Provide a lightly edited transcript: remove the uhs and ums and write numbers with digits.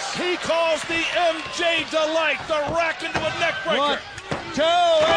He calls the MJ Delight, the rack into a neck breaker. 1, 2,